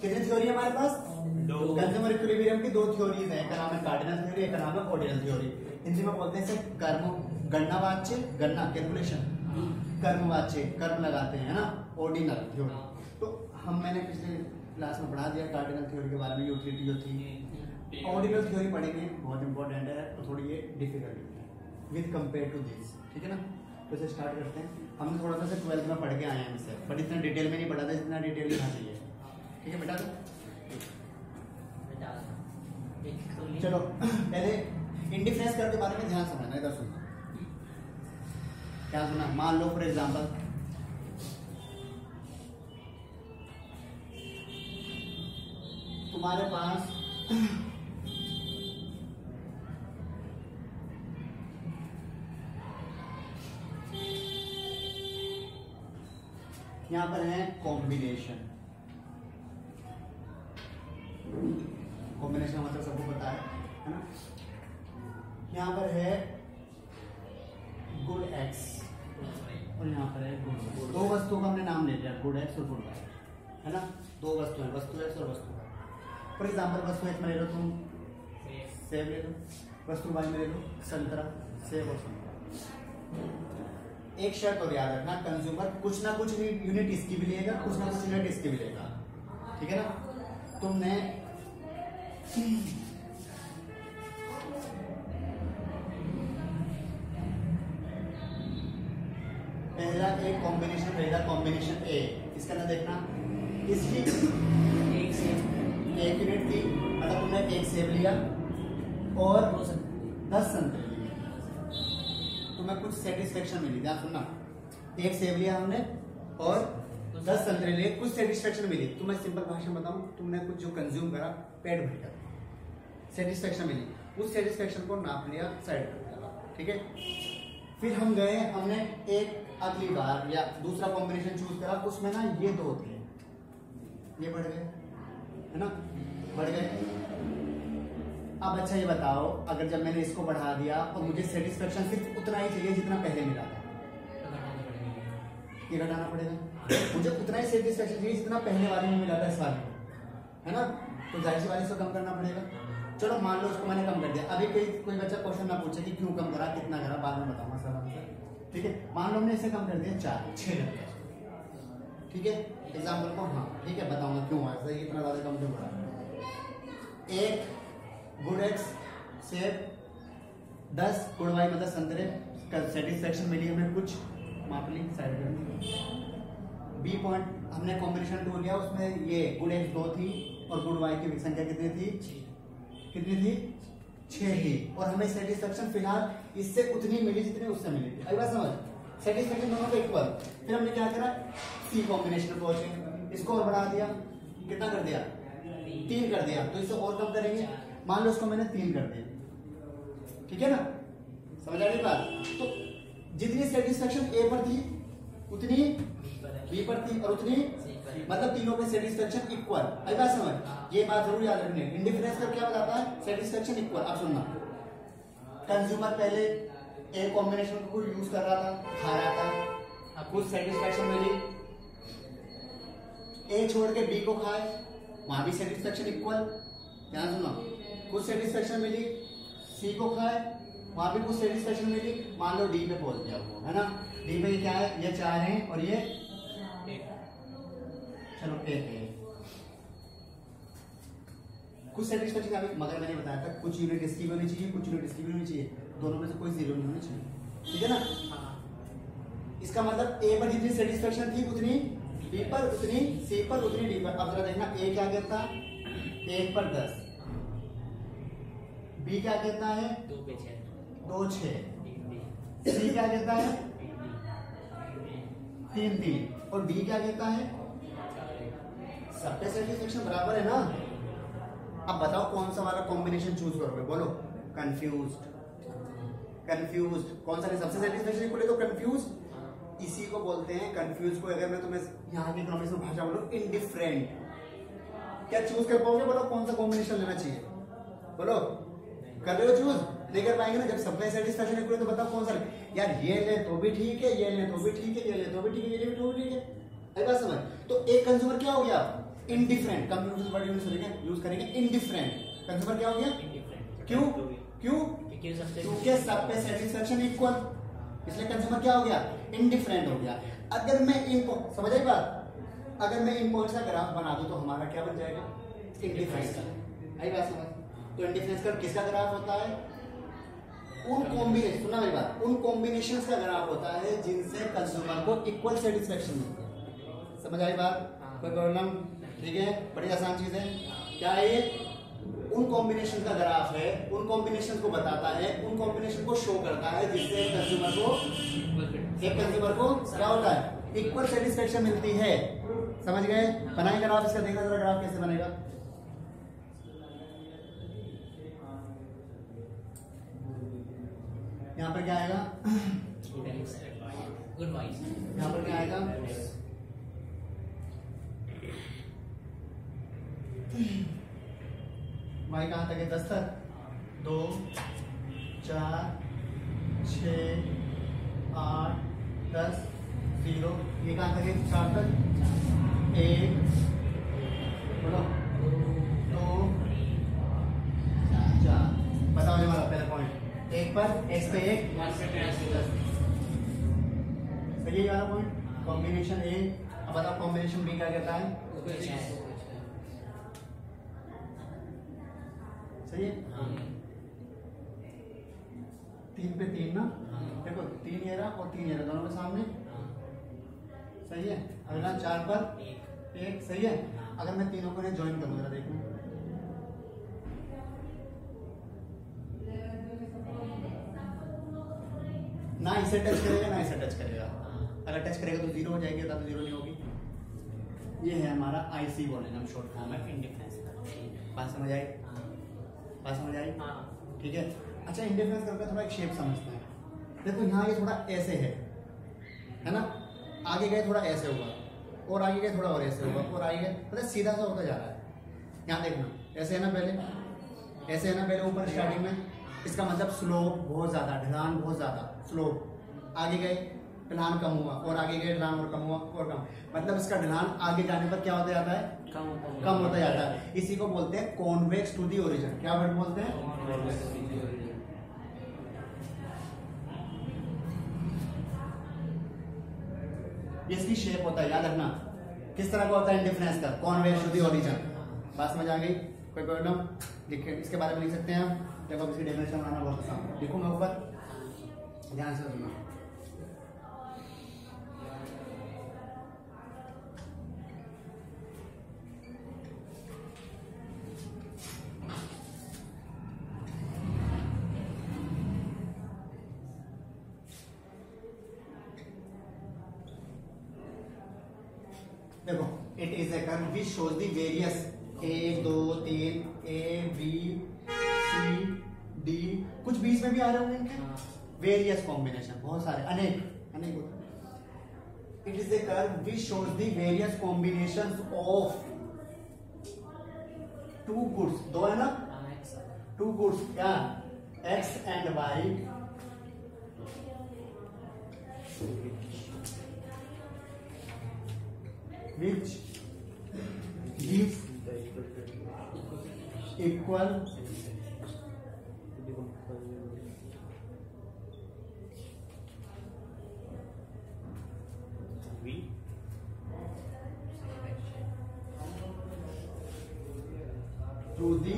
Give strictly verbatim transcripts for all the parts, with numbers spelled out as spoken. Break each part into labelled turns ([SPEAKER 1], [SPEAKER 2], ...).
[SPEAKER 1] कितनी थ्योरी है हमारे पास? कंज्यूमर इक्विलिब्रियम की दो थ्योरीज हैं, एक का नाम है कार्डिनल थ्योरी, एक का नाम है ऑर्डिनल थ्योरी। हिंदी में बोलते हैं इसे कर्म गणनावाच्य, गणना कैलकुलेशन, कर्मवाच्य कर्म लगाते हैं ना, ऑर्डिनल थ्योरी। तो हम मैंने पिछले क्लास में पढ़ा दिया कार्डिनल थ्योरी के बारे में, यूटिलिटी जो थी। ऑर्डिनल थ्योरी पढ़ेंगे, बहुत इंपॉर्टेंट है, तो थोड़ी ये डिफिकल्ट है विद कंपेयर टू दिस, ठीक है ना। तो इसे स्टार्ट करते हैं। हमने थोड़ा सा ट्वेल्थ में पढ़ के आए हैं इससे, बट इतना डिटेल में नहीं पढ़ा था जितना डिटेल लिखना चाहिए, ठीक है बेटा। चलो पहले इंडिफरेंस कर्व के बारे में ध्यान समझना, इधर सुनो क्या सुना। मान लो फॉर एग्जांपल तुम्हारे पास यहां पर है कॉम्बिनेशन। कॉम्बिनेशन मतलब सबको पता है, है ना। यहां पर है गुड एक्स और यहाँ पर है गुड। दो वस्तुओं का हमने नाम ले लिया, गुड एक्स और गुड वाई, है ना। दो वस्तु है, वस्तु एक्स और वस्तु वाई। फॉर एग्जाम्पल वस्तु एक्स में ले लो तुम सेब ले लो, वस्तु वाई में ले लो संतरा, सेब और संतरा। एक शर्त और याद रखना, कंज्यूमर कुछ ना कुछ यूनिट इसकी भी लेगा, कुछ ना कुछ यूनिट इसकी भी लेगा, ठीक है ना। तुमने पहला एक कॉम्बिनेशन, पहला कॉम्बिनेशन ए, इसका ना देखना, इसकी एक सेब एक यूनिट थी, मतलब तुमने एक सेब लिया और दस संतरे लिए, तुम्हें कुछ सेटिस्फेक्शन मिली। ध्यान सुनना, एक सेब लिया हमने और दस संतरे लिए, कुछ सेटिस्फेक्शन मिली। तुम्हें सिंपल भाषा में बताऊं, तुमने कुछ जो कंज्यूम करा, पेट भर गया, सेटिस्फेक्शन मिली, उस सेटिस्फेक्शन को नाप लिया, साइड कर दिया, ठीक है। फिर हम गए, हमने एक अगली बार या दूसरा कॉम्बिनेशन चूज करा, उसमें ना ये दो थे, ये बढ़ गए, है ना, बढ़ गए। अब अच्छा ये बताओ, अगर जब मैंने इसको बढ़ा दिया और मुझे सेटिस्फेक्शन सिर्फ उतना ही चाहिए जितना पहले मिला था, ये घटाना पड़ेगा। मुझे उतना ही सेटिस्फेक्शन चाहिए जितना पहले वाले में मिला था इस वाले में, है ना, तो जाहिर सी बात इसको कम करना पड़ेगा। चलो मान लो उसको मैंने कम कर दिया। अभी कोई कोई बच्चा क्वेश्चन ना पूछे कि क्यों कम करा, कितना करा, बाद में बताऊंगा सर आंसर, ठीक है। मान लो हमने इसे कम कर दिया चार, छह कर दिया, ठीक है। एग्जाम्पल को हाँ ठीक है बताऊंगा क्यों ऐसा, इतना ज्यादा कम क्यों करा। एक गुड एक्स सेब, दस गुड वाई मतलब संतरे, सेटिस्फेक्शन मिली हमें, कुछ माप ली, साइड कर दी। बी पॉइंट हमने कॉम्बिनेशन टू लिया, उसमें ये गुड एक्स दो थी और गुड वाई की संख्या कितनी थी, कितनी थी, छह थी, और हमें सेटिस्फेक्शन फिलहाल इससे उतनी मिली जितनी उससे मिली थी। अभी बात समझ, सेटिस्फेक्शन दोनों को इक्वल। फिर हमने क्या करा, सी कॉम्बिनेशन पहुंचे, इसको और बढ़ा दिया, कितना कर दिया, तीन कर दिया, तो इसे और कम करेंगे। मान लो इसको मैंने तीन कर दिया, ठीक है ना, समझ आ रही बात। तो जितनी सेटिस्फेक्शन ए पर थी उतनी बी पर थी और उतनी, मतलब तीनों पे सेटिस्फेक्शन इक्वल। अभी बात समझ, ये बात जरूर याद रखनी है। इंडिफरेंस का क्या बताता है, सेटिस्फेक्शन इक्वल। अब सुनना, कंज्यूमर पहले ए कॉम्बिनेशन को यूज कर रहा था, खा रहा था, कुछ सेटिस्फेक्शन मिली, ए छोड़ के बी को खाए, वहां भी सेटिस्फेक्शन इक्वल। ध्यान सुनना, कुछ सेटिस्फेक्शन मिली, सी को खाए, वहां भी कुछ सेटिस्फेक्शन मिली, मान लो डी पे पहुंच गया वो, है ना। डी पे क्या है, ये चार हैं और ये चलो एक है, कुछ सेटिस्फेक्शन अभी, मगर मैंने बताया था कुछ यूनिट इसकी भी होनी चाहिए, कुछ यूनिट इसकी भी होनी चाहिए, दोनों में से कोई जीरो नहीं होनी चाहिए, ठीक है ना। इसका मतलब ए पर जितनी सेटिस्फेक्शन थी उतनी बी पर, उतनी सी पर, उतनी डी पर। अब जरा देखना, ए क्या कहता है, एक पर दस, बी क्या कहता है, दो पे छह, दो छह, सी क्या कहता है, तीन तीन, और डी क्या कहता है, सब पे सेटिस्फेक्शन बराबर है ना। अब बताओ कौन सा वाला कॉम्बिनेशन चूज करोगे, बोलो। कंफ्यूज्ड, कंफ्यूज्ड कौन सा, सबसे सेटिस्फेक्शन इक्वल है तो कंफ्यूज, इसी को बोलते हैं कंफ्यूज को। अगर मैं तुम्हें यहाँ की इकोनॉमिक्स में भाषा बोलूं, इंडिफरेंट, क्या चूज कर पाओगे, बोलो कौन सा कॉम्बिनेशन लेना चाहिए, बोलो। कर रहे हो चूज, नहीं कर पाएंगे ना, जब सब में सेटिस्फेक्शन इक्वल है तो बताओ कौन सा। यार ये ले तो भी ठीक है, ये ले तो भी ठीक है, ये ले तो भी ठीक है, ये ले तो भी ठीक है। अरे बात समझ, तो एक कंज्यूमर क्या हो गया, इंडिफरेंट, कंप्यूटर वर्ड यूज करेंगे यूज करेंगे इंडिफरेंट। कंज्यूमर क्या हो गया? क्यों? क्यों? क्योंकि सब पे सेटिस्फेक्शन इक्वल, इसलिए कंज्यूमर क्या हो गया? इंडिफरेंट हो गया। अगर मैं इन समझ आई बात, अगर मैं इन पॉइंट्स का ग्राफ बना दूं तो हमारा क्या बन जाएगा? इंडिफरेंस का। आई बात समझ? तो इंडिफरेंस का किसका ग्राफ होता है? उन कॉम्बिनेशन, सुना मेरी बात, उन कॉम्बिनेशंस का ग्राफ होता है जिनसे कंज्यूमर को इक्वल सेटिस्फेक्शन मिलता है। समझ आई बात? कोई प्रॉब्लम? ठीक है, बड़ी आसान चीज है। क्या है ये? उन कॉम्बिनेशन का ग्राफ है, उन कॉम्बिनेशन को बताता है, उन कॉम्बिनेशन को शो करता है जिससे कंज्यूमर को, एक कंज्यूमर को क्या होता है? इक्वल सेटिस्फेक्शन मिलती है। समझ गए? बनाएगा ग्राफ इसका, देखना जरा ग्राफ कैसे बनेगा। यहाँ पर क्या आएगा? यहाँ पर क्या आएगा? वाई कहां तक है? दस तक, दो, चार, छ, आठ, दस, जीरो, ये कहां तक है? चार तक, एक, बोलो, दो, चार। बताओ जी हमारा पहला पॉइंट, एक पर एक्स पे एक, सही है वाला पॉइंट। कॉम्बिनेशन ए, अब बताओ कॉम्बिनेशन बी क्या कहता है? सही है? तीन पे तीन ना, देखो तीन ये रहा और तीन ये रहा, दोनों के सामने, सही है। अगला चार पर एक, सही है। अगर मैं तीनों को ज्वाइन करूँ जरा देखो, ना इसे टच करेगा ना इसे टच करेगा। अगर टच करेगा तो जीरो हो जाएगी, तो जीरो नहीं होगी। ये है हमारा आईसी बोलेंगे हम, शॉर्ट फॉर्म है इंडिफरेंस का। बात समझ आई? बात समझ आई? ठीक है। अच्छा, इंडिफरेंस करके थोड़ा एक शेप समझते हैं। देखो यहाँ ये थोड़ा ऐसे है, है ना, आगे गए थोड़ा ऐसे होगा, और आगे गए थोड़ा और ऐसे होगा, और आगे गए मतलब सीधा सा होता जा रहा है। यहाँ देखना, ऐसे है ना पहले, ऐसे है ना पहले ऊपर स्टार्टिंग में, इसका मतलब स्लोप बहुत ज्यादा, ढलान बहुत ज्यादा, स्लोप। आगे गए ढलान कम हुआ, और आगे गए ढलान और कम हुआ और कम, मतलब इसका ढलान आगे जाने पर क्या होता जाता है? कम होता कम होता जाता है। इसी को बोलते हैं कॉन्वेक्स टू दी ओरिजिन। क्या वर्ड बोलते हैं? इसकी शेप होता है, याद रखना किस तरह का होता है इंडिफरेंस का, कॉन्वेक्स टू दी ओरिजिन। बात समझ आ गई? कोई प्रॉब्लम? देखिए इसके बारे में लिख सकते हैं हम। देखो इसकी डेफिनेशन बनाना बहुत आसान है, देखो मैं ऊपर ध्यान से सुनना। देखो, it is a curve which shows the various, एक दो तीन, ए बी सी डी, कुछ बीच में भी आ रहे होंगे इनके वेरियस कॉम्बिनेशन, बहुत सारे, अनेक अनेक होते। It is a curve which shows the various combinations of two goods, दो है ना, टू गुड्स, क्या? X and Y, which gives equal to the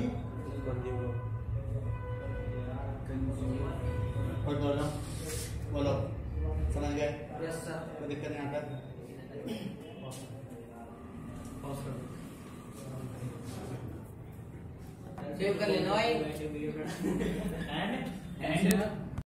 [SPEAKER 1] और बोलो बोलो समझ गए? Yes sir. कोई दिक्कत नहीं आता?
[SPEAKER 2] सेव कर लेना भाई। And and